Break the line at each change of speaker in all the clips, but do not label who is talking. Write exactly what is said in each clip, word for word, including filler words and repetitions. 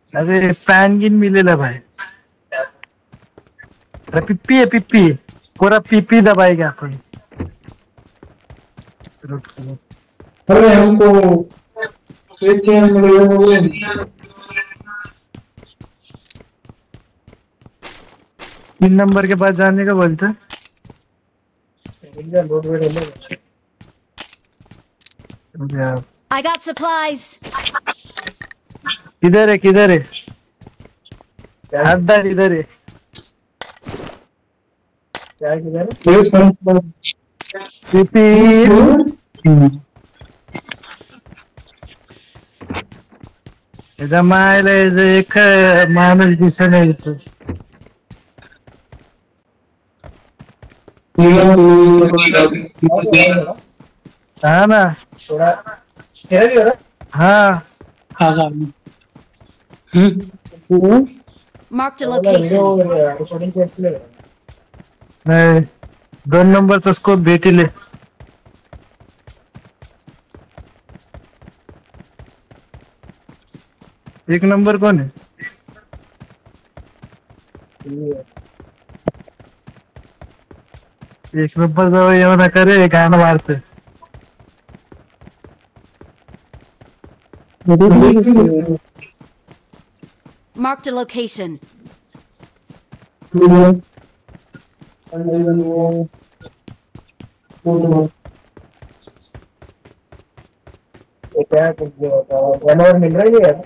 अरे पैंगिन मिलेला भाई। अरे पिप्पी है पिप्पी, पूरा पिप्पी दबाएगा अपन।
अरे हमको
तीन नंबर के पास जाने का बोलते।
I got supplies.
किधर है किधर है? हद्दार इधर है। क्या किधर है? जमायला एक माणूस दिसत नाही इथं। हाँ ना थोड़ा हाँ
हाँ
Marked a location.
नाही दोन नंबरचा स्कोप भेटिले। एक नंबर कौन है? एक नंबर जवळ येऊ नका रे, गाणं मारते।
Marked a location.
क्या जानवर मिल रही है?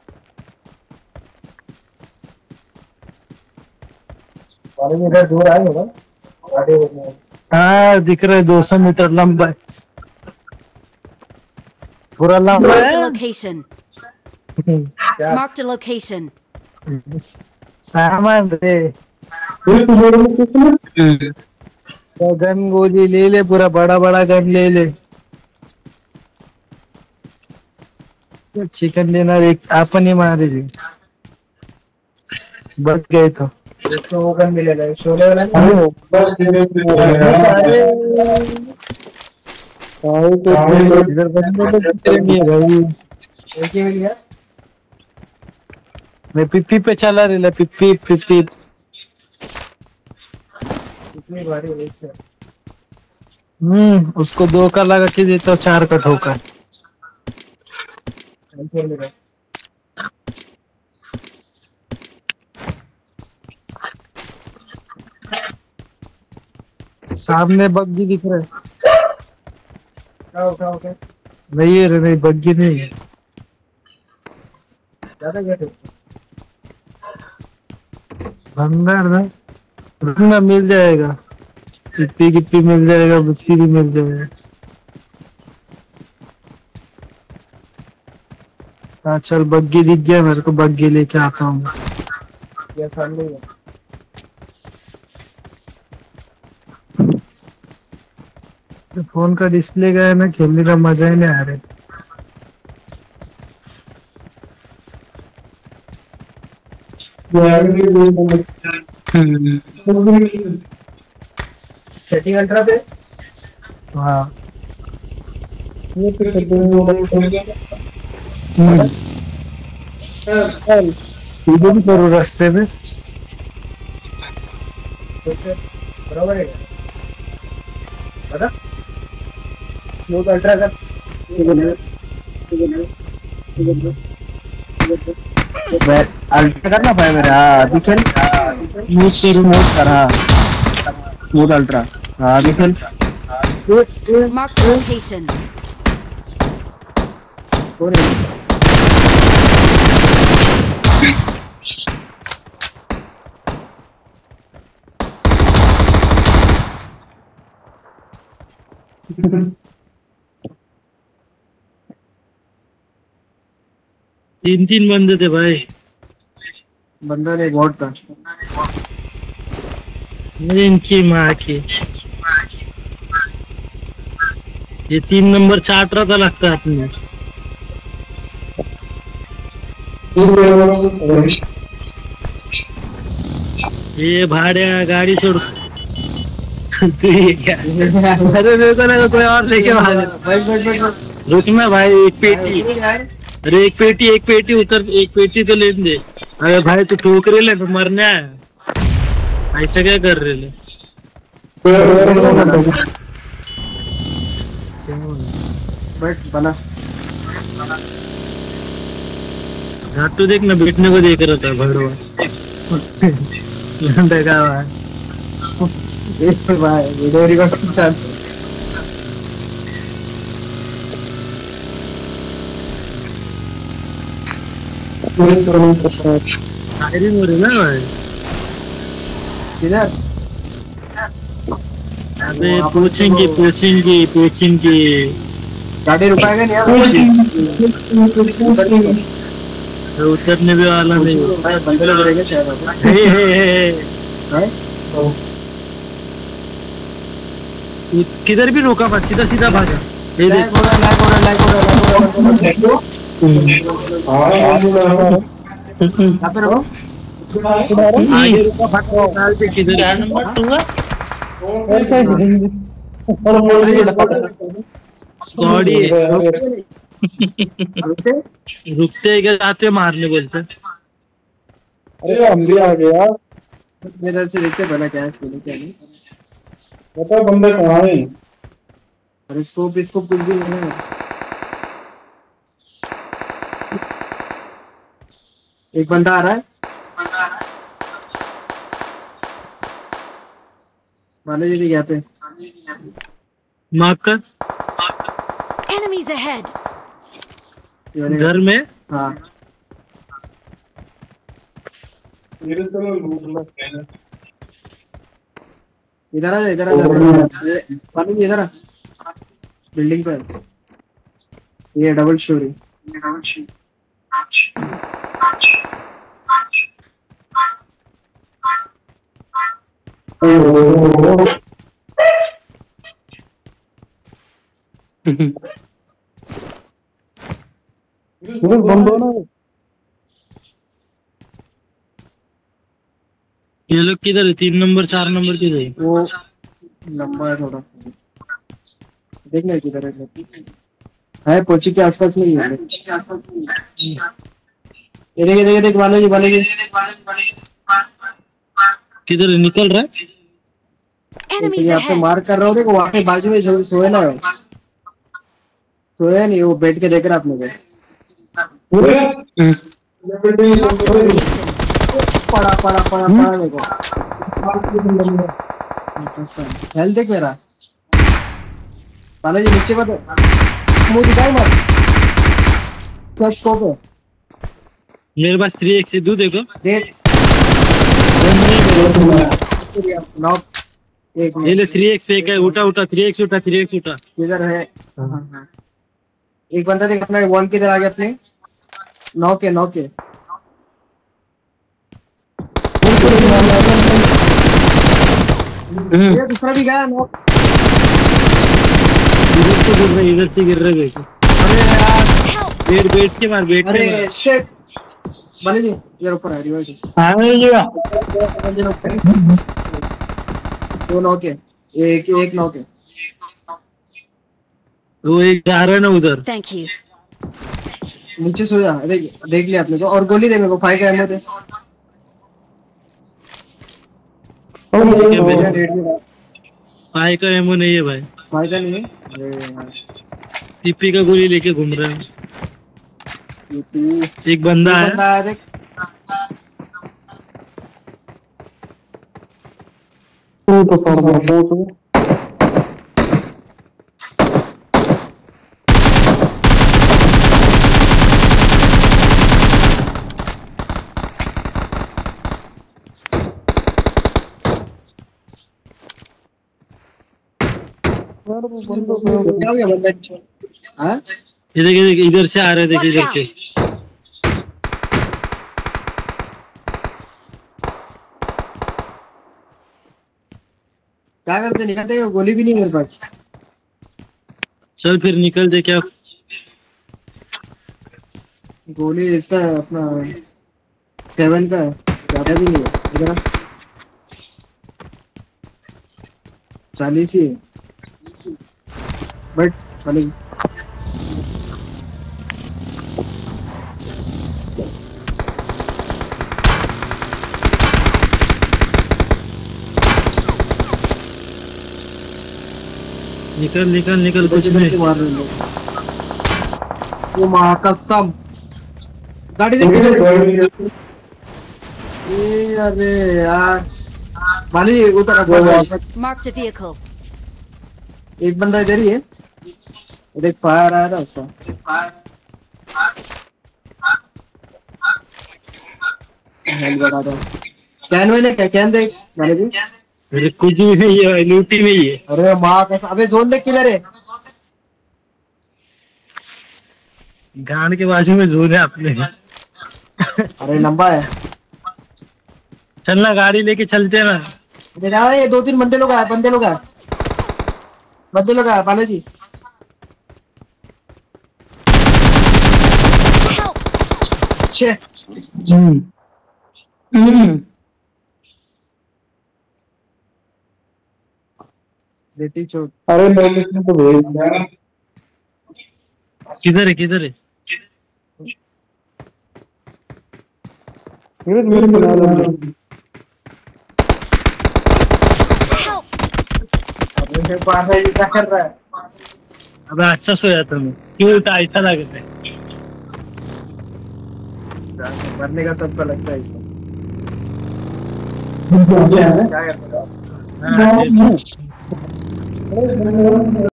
इधर दूर आए होगा। हाँ दिख रहा है, दो सौ मीटर लंबा है, पूरा लंबा
Marked a
है।
location. Marked a location.
सामान रे गन गोली ले ले, पूरा बड़ा बड़ा गन ले ले। चिकन डिनर एक अपन ही मारे जी, बच गए तो इसको वो गन मिलेगा शोले वाला इधर बंदे तो कितने नहीं है भाई। मैं पिप्पी पे चला रही ला, पिप्पी पिप्पी कितनी बारी है। हम्म उसको दो का लगा के देता हूँ, चार का ठोका। सामने बग्गी दिख रहा है। उठाओ उठाओ क्या? नहीं है रे, नहीं बग्गी नहीं है। ज्यादा कैसे भंगार ना रुकना, मिल जाएगा। गिप्पी गिप्पी मिल जाएगा, बुक्की भी मिल जाएगा। हाँ चल बग्गी दिख गया मेरे को, बग्गी लेके आता हूँ। फोन का डिस्प्ले गया ना, खेलने का मजा ही नहीं आ रहा। सेटिंग अल्ट्रा पे हाँ इधर भी करो रास्ते में बराबर है पता स्मूथ अल्ट्रा का अल्ट्रा करना पाए मेरा अभी चल स्मूथ से रिमोट कर। हाँ स्मूथ अल्ट्रा हाँ अभी चल।
Mark the location.
तीन तीन बंदे थे भाई, बंदा नहीं बहुत था। इनकी माँ की ये तीन नंबर चाट रहा था लगता है अपने। ये भाड़े गाड़ी छोड़ तू ये क्या? अरे मेरे को लगा कोई और लेके भाग। रुकना भाई, एक पेटी
अरे एक पेटी एक पेटी उतर, एक पेटी तो लेने दे। अरे भाई तू ठोक रहे ले तो मरने आया, ऐसा क्या कर रहे ले?
बट बना
घाटू देख ना, बैठने को देख रहा था भड़वा। देखा हुआ है।
एक भाई वीडियो रिकॉर्ड चल
फायरिंग हो रही ना भाई।
किधर?
अबे पूछेंगे पूछेंगे पूछेंगे।
गाड़ी रुकाएगा नहीं यार।
उतरने भी वाला नहीं।
बंदे लोग रहेंगे शायद।
हे हे हे
हैं?
किधर भी रोका बस, सीधा सीधा भागा। ये
लैग हो रहा है, लैग हो रहा है, लैग हो रहा है, लैग हो रहा है। यहाँ पे रुको।
आगे रुका भागा, डाल पे किधर है? नंबर दूंगा। स्क्वाड ही
रुकते
रुकते क्या जाते मारने बोलते।
अरे हम भी आ गए यार।
इधर से देखते पहले क्या है, क्या नहीं।
बता बंदे कहाँ हैं?
अरे स्कोप इसको कुछ भी नहीं है। एक बंदा आ रहा है। माने जी यहाँ पे
मार्क कर।
Enemies ahead.
घर में
हाँ
मेरे तो लूट लो।
इधर आ जा, इधर आ जा। माने जी इधर आ, बिल्डिंग पे। ये डबल स्टोरी। Double storey.
बंदो ना
ये लोग किधर है? तीन नंबर चार नंबर किधर है?
वो लंबा है थोड़ा, देखना किधर है। है पोची के आसपास में ही है। ये देख देख देख वाले जी वाले जी
किधर है? निकल रहा है।
Enemies
यहाँ पे
ahead.
मार कर रहा हूँ। देखो वहाँ पे बाजू में जो सोए ना, सोया नहीं, वो बैठ के देख रहा अपने को।
पूरे
Marked a location.
पड़ा पड़ा पड़ा पड़ा देखो। हेल्थ देख मेरा। बालाजी नीचे मत मुंह दिखाई मत। क्या स्कोप है?
मेरे पास थ्री एक्स दू देखो।
डेट नॉक एक
ये ले थ्री एक्स पे है। उठा उठा थ्री एक्स उठा थ्री एक्स उठा।
किधर है? एक बंदा देख अपना वॉल किधर आ गया अपने। नौ के नौ के ये दूसरा भी गया नौ।
इधर से गिर रहा है, इधर से गिर रहा है।
अरे यार
बैठ बैठ के मार, बैठ के
अरे
मार।
शिट बने जी इधर ऊपर है रिवाइव। दो नौ के एक एक नौ के।
वो एक आ रहा है ना उधर।
Thank you.
नीचे सो जा। देख देख लिया अपने को। और गोली दे मेरे को। फाइव का एमओ दे।
पाए का एमो नहीं है भाई।
फाइव का नहीं है। अरे यार
टीपी का गोली लेके घूम रहा है।
ये पी
एक बंदा है।
बंदा है देख।
तू तो कर दो तो
क्या हो गया बंदा? हाँ
ये देख, ये देख, इधर से आ रहे देख,
Watch
इधर
out.
से।
क्या करते? निकलते हो? गोली भी नहीं मेरे पास।
चल फिर निकल दे। क्या
गोली इसका अपना सेवन का है, ज्यादा भी नहीं है। इधर आ। चालीस ही है बट चलेगी।
निकल निकल निकल कुछ नहीं।
मार रहे लोग। वो माँ कसम। गाड़ी देख किधर? ए अरे यार माली उधर
Marked a vehicle.
एक बंदा इधर ही है। देख फायर आ रहा है उसका। हेल्प बता दो। कैन मैंने क्या कैन देख माली जी।
अरे कुछ भी नहीं है, लूटी नहीं है।
अरे माँ कैसा अबे जोन देख किधर है?
गान के बाजू में जोर है अपने।
अरे लंबा है।
चलना गाड़ी लेके चलते हैं ना।
देखा ये दो तीन बंदे लोग आए बंदे लोग आए बंदे लोग आए बालाजी। छे बेटी चोट।
अरे मैंने इसमें तो भेज दिया।
किधर है किधर है?
मेरे मेरे बना लो।
अबे पास है क्या कर रहा है?
अबे अच्छा सोया था मैं, क्यों इतना ऐसा लग रहा है?
मरने का सबका लगता है इसको।
क्या है?
क्या करता है?
हाँ, ये-